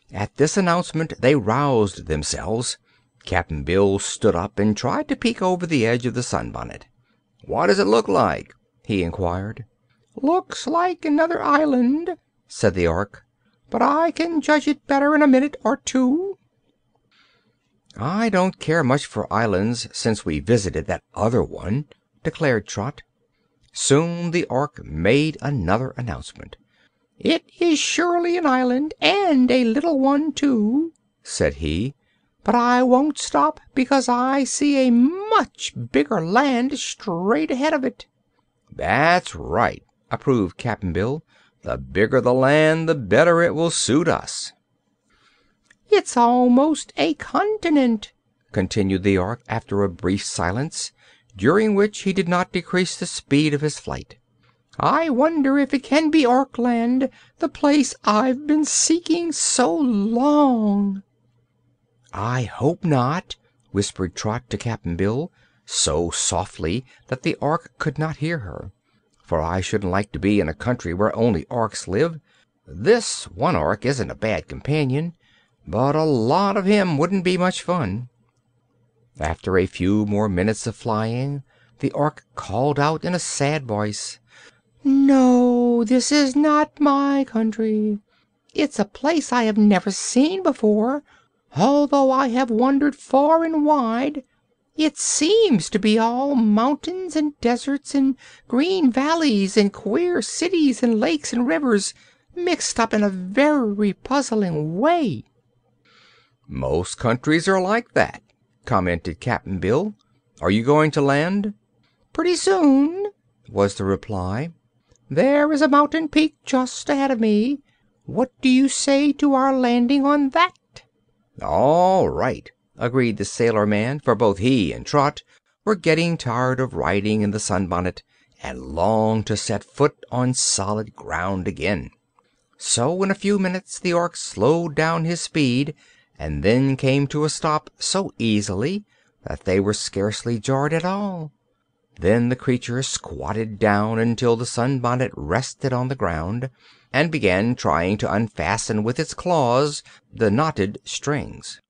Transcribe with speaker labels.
Speaker 1: At this announcement they roused themselves. Cap'n Bill stood up and tried to peek over the edge of the sunbonnet. "What does it look like?" he inquired. "Looks like another island," said the Ork, "but I can judge it better in a minute or two." "I don't care much for islands, since we visited that other one," declared Trot. Soon the Ork made another announcement. "It is surely an island, and a little one, too," said he. "But I won't stop, because I see a much bigger land straight ahead of it." "That's right," approved Cap'n Bill. "The bigger the land, the better it will suit us."
Speaker 2: "It's almost a continent,"
Speaker 1: continued the Ork after a brief silence, during which he did not decrease the speed of his flight.
Speaker 2: "I wonder if it can be Orkland, the place I've been seeking so long."
Speaker 1: "I hope not," whispered Trot to Cap'n Bill, so softly that the Ork could not hear her. "For I shouldn't like to be in a country where only Orks live. This one Ork isn't a bad companion, but a lot of him wouldn't be much fun." After a few more minutes of flying, the Ork called out in a sad voice:
Speaker 2: "No, this is not my country. It's a place I have never seen before, although I have wandered far and wide. It seems to be all mountains and deserts and green valleys and queer cities and lakes and rivers, mixed up in a very puzzling way."
Speaker 1: "Most countries are like that," commented Cap'n Bill. "Are you going to land?"
Speaker 2: "Pretty soon," was the reply. "There is a mountain peak just ahead of me. What do you say to our landing on that?"
Speaker 1: "All right," agreed the sailor man, for both he and Trot were getting tired of riding in the sunbonnet and longed to set foot on solid ground again. So in a few minutes the Ork slowed down his speed and then came to a stop so easily that they were scarcely jarred at all. Then the creature squatted down until the sunbonnet rested on the ground, and began trying to unfasten with its claws the knotted strings.